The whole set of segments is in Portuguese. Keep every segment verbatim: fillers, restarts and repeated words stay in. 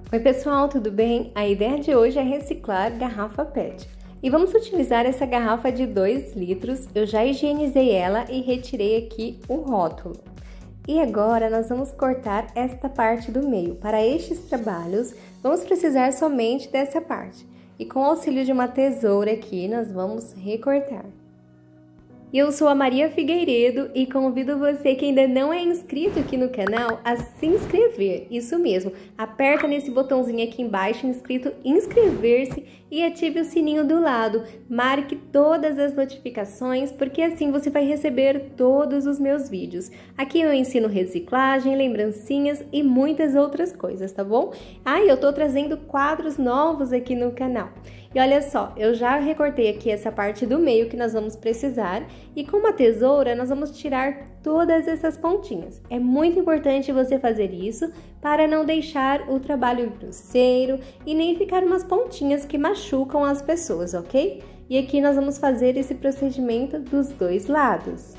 Oi pessoal, tudo bem? A ideia de hoje é reciclar garrafa P E T. E vamos utilizar essa garrafa de dois litros, eu já higienizei ela e retirei aqui o rótulo. E agora nós vamos cortar esta parte do meio. Para estes trabalhos, vamos precisar somente dessa parte. E com o auxílio de uma tesoura aqui, nós vamos recortar. Eu sou a Maria Figueiredo e convido você que ainda não é inscrito aqui no canal a se inscrever. Isso mesmo, aperta nesse botãozinho aqui embaixo escrito inscrever-se e ative o sininho do lado. Marque todas as notificações porque assim você vai receber todos os meus vídeos. Aqui eu ensino reciclagem, lembrancinhas e muitas outras coisas, tá bom? Ah, e eu tô trazendo quadros novos aqui no canal. E olha só, eu já recortei aqui essa parte do meio que nós vamos precisar e com uma tesoura nós vamos tirar todas essas pontinhas. É muito importante você fazer isso para não deixar o trabalho grosseiro e nem ficar umas pontinhas que machucam as pessoas, ok? E aqui nós vamos fazer esse procedimento dos dois lados.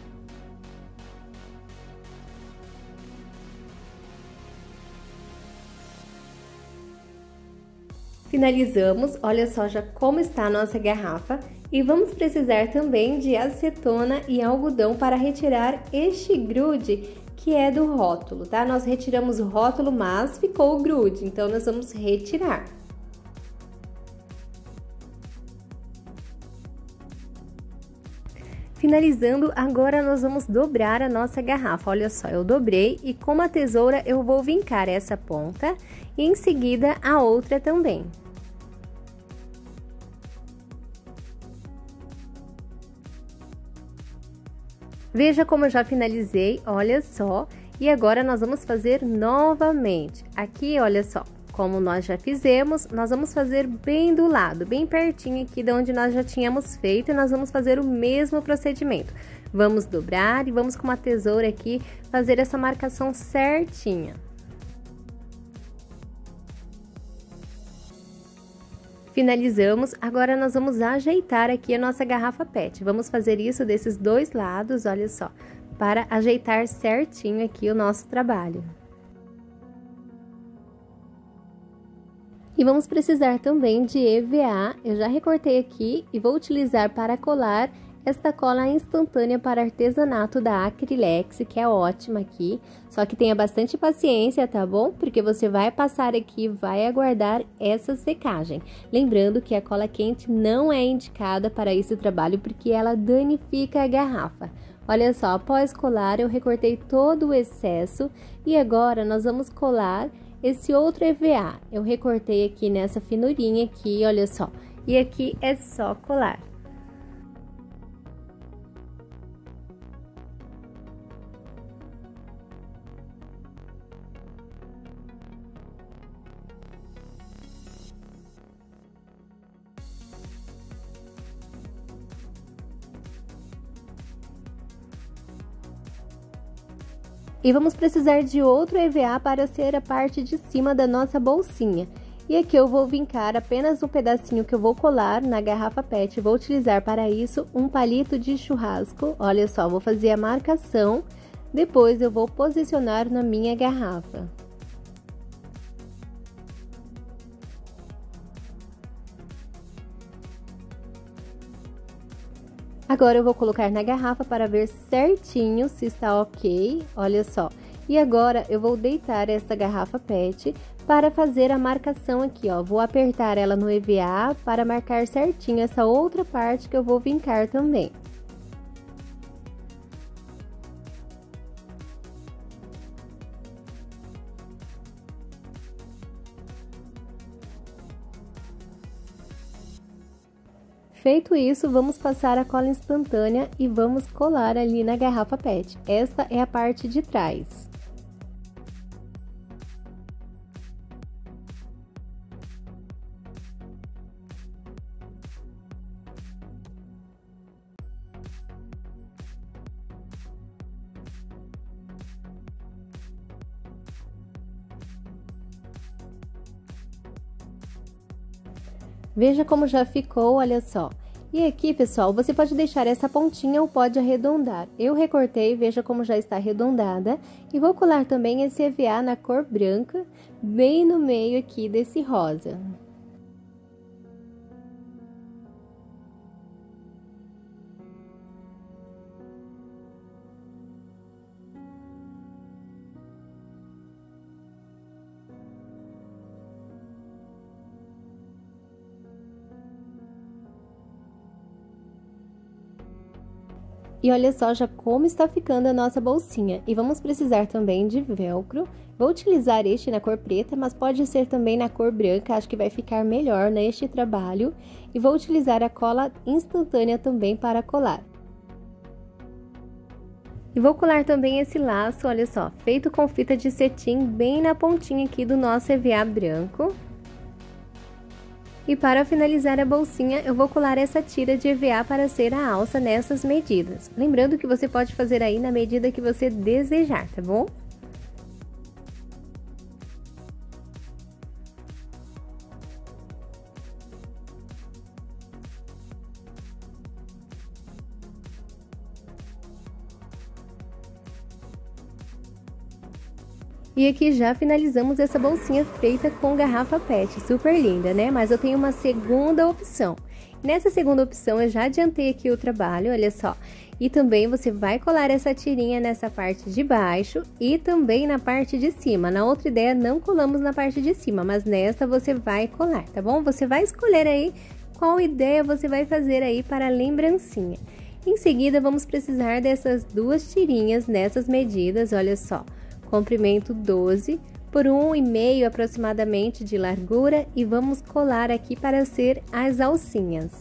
Finalizamos, olha só já como está a nossa garrafa e vamos precisar também de acetona e algodão para retirar este grude que é do rótulo, tá? Nós retiramos o rótulo, mas ficou o grude, então nós vamos retirar. Finalizando, agora nós vamos dobrar a nossa garrafa. Olha só, eu dobrei e com uma tesoura eu vou vincar essa ponta e em seguida a outra também. Veja como eu já finalizei, olha só. E agora nós vamos fazer novamente. Aqui, olha só, como nós já fizemos, nós vamos fazer bem do lado, bem pertinho aqui de onde nós já tínhamos feito e nós vamos fazer o mesmo procedimento. Vamos dobrar e vamos com uma tesoura aqui fazer essa marcação certinha. Finalizamos, agora nós vamos ajeitar aqui a nossa garrafa P E T. Vamos fazer isso desses dois lados, olha só, para ajeitar certinho aqui o nosso trabalho. E vamos precisar também de E V A, eu já recortei aqui e vou utilizar para colar esta cola instantânea para artesanato da Acrylex, que é ótima aqui, só que tenha bastante paciência, tá bom? Porque você vai passar aqui, vai aguardar essa secagem. Lembrando que a cola quente não é indicada para esse trabalho porque ela danifica a garrafa. Olha só, após colar eu recortei todo o excesso e agora nós vamos colar esse outro E V A. Eu recortei aqui nessa finurinha aqui, olha só, e aqui é só colar. E vamos precisar de outro E V A para ser a parte de cima da nossa bolsinha. E aqui eu vou vincar apenas um pedacinho que eu vou colar na garrafa P E T. Vou utilizar para isso um palito de churrasco. Olha só, vou fazer a marcação, depois eu vou posicionar na minha garrafa. Agora eu vou colocar na garrafa para ver certinho se está ok, olha só. E agora eu vou deitar essa garrafa P E T para fazer a marcação aqui, ó. Vou apertar ela no E V A para marcar certinho essa outra parte que eu vou vincar também. Feito isso, vamos passar a cola instantânea e vamos colar ali na garrafa P E T. Esta é a parte de trás. Veja como já ficou, olha só. E aqui, pessoal, você pode deixar essa pontinha ou pode arredondar. Eu recortei, veja como já está arredondada. E vou colar também esse E V A na cor branca, bem no meio aqui desse rosa. E olha só já como está ficando a nossa bolsinha. E vamos precisar também de velcro. Vou utilizar este na cor preta, mas pode ser também na cor branca, acho que vai ficar melhor neste trabalho. E vou utilizar a cola instantânea também para colar. E vou colar também esse laço, olha só, feito com fita de cetim bem na pontinha aqui do nosso E V A branco. E para finalizar a bolsinha, eu vou colar essa tira de E V A para ser a alça nessas medidas. Lembrando que você pode fazer aí na medida que você desejar, tá bom? E aqui já finalizamos essa bolsinha feita com garrafa pet, super linda, né? Mas eu tenho uma segunda opção. Nessa segunda opção eu já adiantei aqui o trabalho, olha só. E também você vai colar essa tirinha nessa parte de baixo e também na parte de cima. Na outra ideia não colamos na parte de cima, mas nesta você vai colar, tá bom? Você vai escolher aí qual ideia você vai fazer aí para a lembrancinha. Em seguida vamos precisar dessas duas tirinhas nessas medidas, olha só. Comprimento doze por um e meio aproximadamente de largura e vamos colar aqui para ser as alcinhas.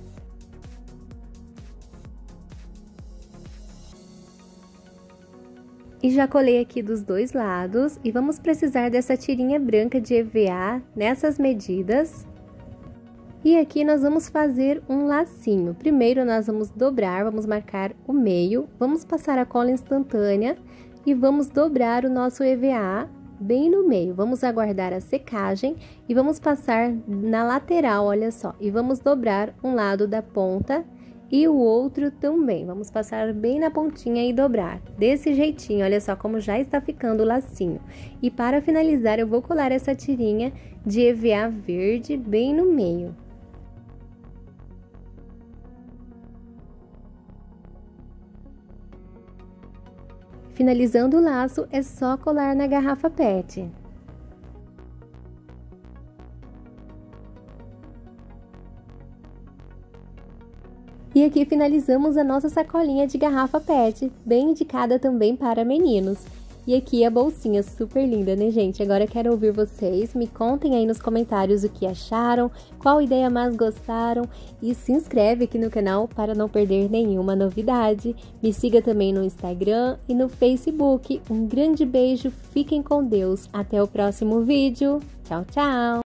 E já colei aqui dos dois lados e vamos precisar dessa tirinha branca de E V A nessas medidas. E aqui nós vamos fazer um lacinho. Primeiro nós vamos dobrar, vamos marcar o meio, vamos passar a cola instantânea e vamos dobrar o nosso E V A bem no meio. Vamos aguardar a secagem e vamos passar na lateral, olha só. E vamos dobrar um lado da ponta e o outro também. Vamos passar bem na pontinha e dobrar. Desse jeitinho, olha só como já está ficando o lacinho. E para finalizar, eu vou colar essa tirinha de E V A verde bem no meio. Finalizando o laço, é só colar na garrafa pet. E aqui finalizamos a nossa sacolinha de garrafa pet, bem indicada também para meninos. E aqui a bolsinha super linda, né, gente? Agora eu quero ouvir vocês, me contem aí nos comentários o que acharam, qual ideia mais gostaram e se inscreve aqui no canal para não perder nenhuma novidade. Me siga também no Instagram e no Facebook. Um grande beijo, fiquem com Deus. Até o próximo vídeo. Tchau, tchau!